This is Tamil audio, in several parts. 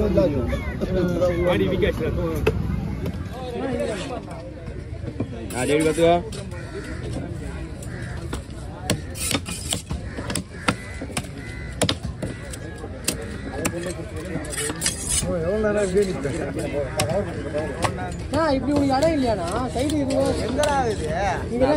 Mari vikas lah tu. Ada juga tu. இப்படி உனக்கு இடம் இல்லையாண்ணா சைடு இதுவும் எங்கடா இது இதெல்லாம்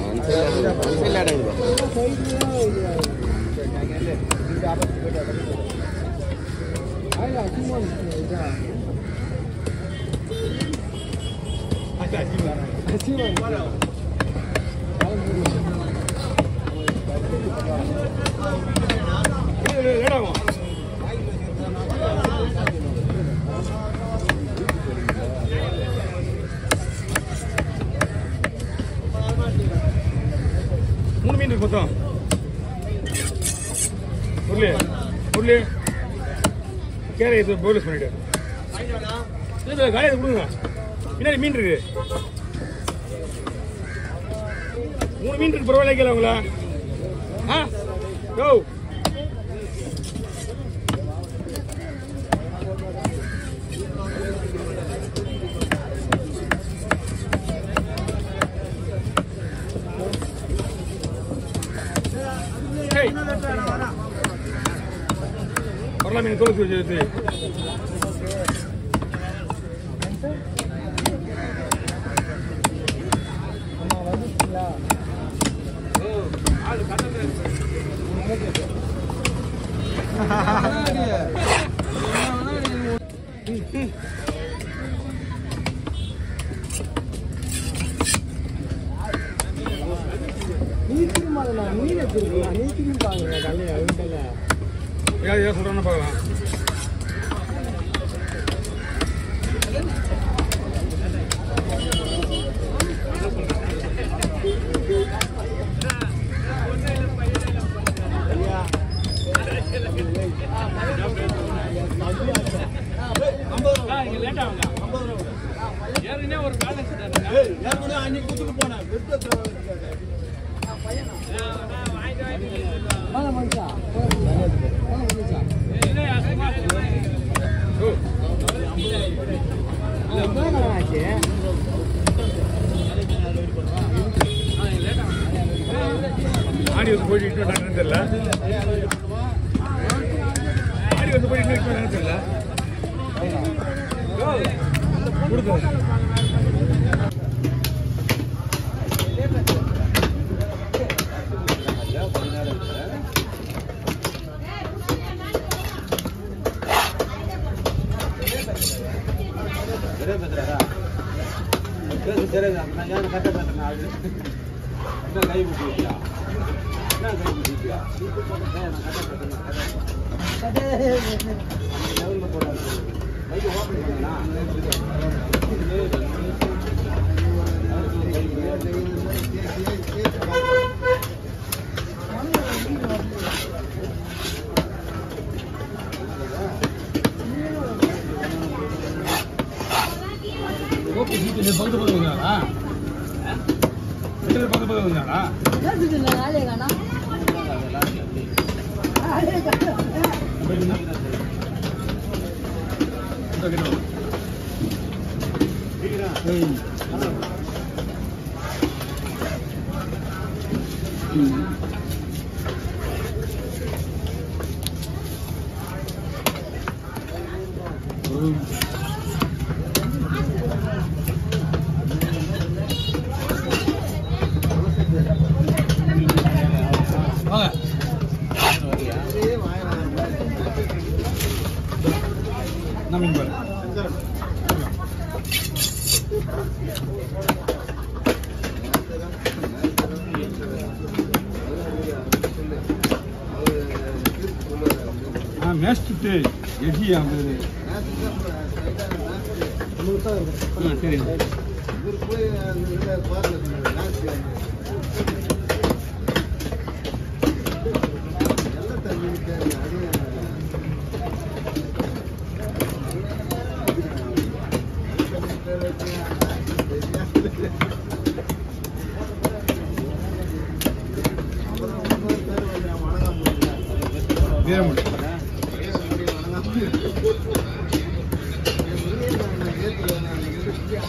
மொத்தம் உருளி கேரை இது போலீஸ் பண்ணிட்டு காலையை கொடுங்க பின்னாடி மீன் இருக்கு 3 மீன் இருக்கு பரவாயில்ல கேட்கல உங்களா யோ Parla mene todo tuyo este. Ya சொல்றேன்னு பார்க்கலாம். இங்க லேட் ஆகுங்க. 50 ரூபாய். ஏற்கனவே ஒரு பேலன்ஸ் தரேன். ஏற்கனவே அன்னைக்கு குத்துக்கு போனேன். வெறுத்து பையனா. நான் வாங்கிட்டு வாங்க மனுஷா. ஆடி வந்து போயிட்டு தெரியல ஆடி வந்து போயிட்டு தெரியல கொடுத்து Mashed today, यही है मेरे। सही। Bien.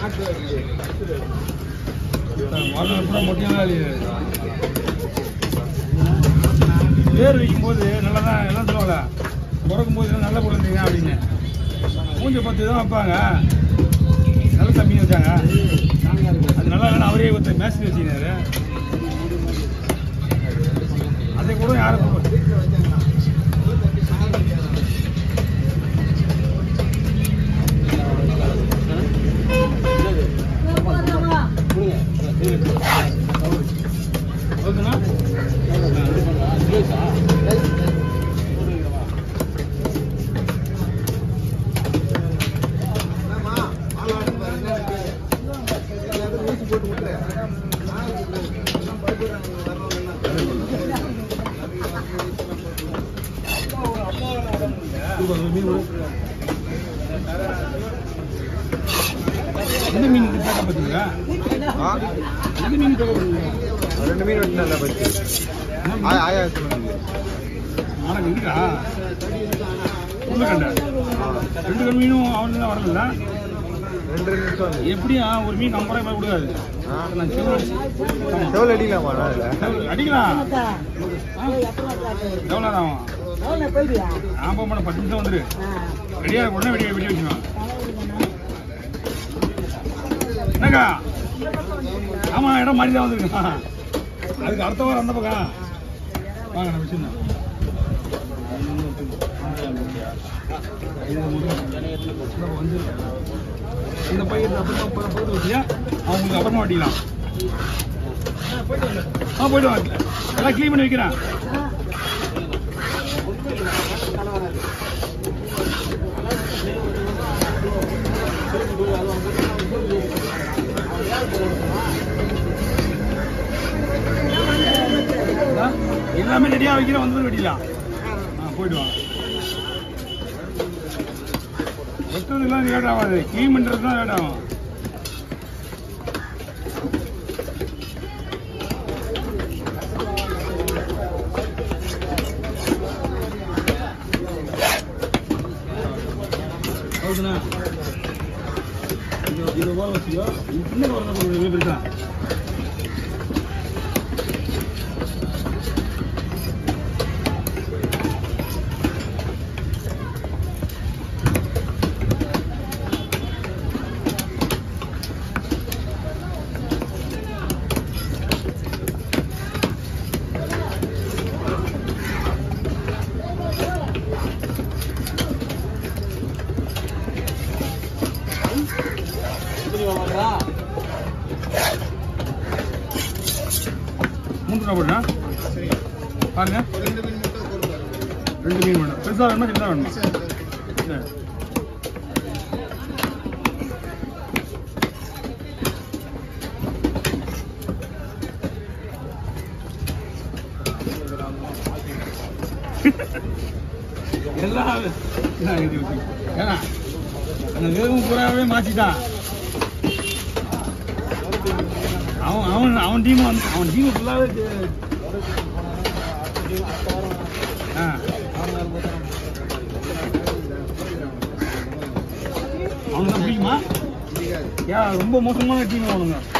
கூட மொட்டையாக பேர் வைக்கும்போது நல்லா தான் எல்லாம் சொல்லுவாங்கள பிறக்கும் போது நல்ல குழந்தைங்க அப்படின்னு மூஞ்ச 10 தான் வைப்பாங்க நல்ல தம்பியும் வச்சாங்க அது நல்லா இல்லைன்னா அவரே ஒருத்தர் மேட்ச் வச்சுக்கினாரு அதை கூட யாரும் எந்த மீன் பேக்க பார்த்தீங்களா? எந்த மீன் பேக்க பார்த்தீங்களா? 2 மீன் வெட்டினா பத்தி ஆயா சொல்லுங்க. நாளைக்கு இருக்கா உருளைக்கண்டை 2 மீனும் அவனுக்கு தான் வரல 2 நிமிஷம் எப்படியா ஒரு மீன் 50 ரூபாய் கொடுக்காது செவல் அடிக்கலாமா? அடிக்கலாம் எவ்வளோ ஆகும்? நான் போக மாட்டேன் 10 நிமிஷம் வந்துரு ரெடியாக உடனே வெடி வச்சுக்கணும் என்னக்கா ஆமா இடம் மாறி தான் வந்துருக்கா அதுக்கு அடுத்த வாரம் அந்த பக்கம் வாங்க நான் வச்சுருந்தேன் இந்த பையன் அப்புறமா போட்டு வச்சியா அவங்களுக்கு அப்புறமா வட்டிக்கலாம் போயிட்டு வாங்க எல்லாம் கிளீன் பண்ணி வைக்கிறேன் எல்லாமே ரெடியாக வைக்கிறேன் வந்து வெட்டிடலாம் போயிட்டு வாங்க வெட்டுறதுலாம் லேட் ஆகாது கிளீன் பண்ணுறது தான் லேட் ஆகும் ஹவுதுண்ணா இது போல வச்சுக்கோ சின்ன வரணும் பெருசா போடுறா பாருங்க 2 மீன் வேணும் பெருசா வேணுமா சின்னதா வேணுமா எல்லாம் ஏன்னா அந்த வேகம் பூராவே மாற்றிட்டான் அவன் டீம் வந்து அவன் டீம் ஃபுல்லாகவே அவனுக்கு தான் பிடிக்குமா ஏன் ரொம்ப மோசமான டீம் அவனுங்க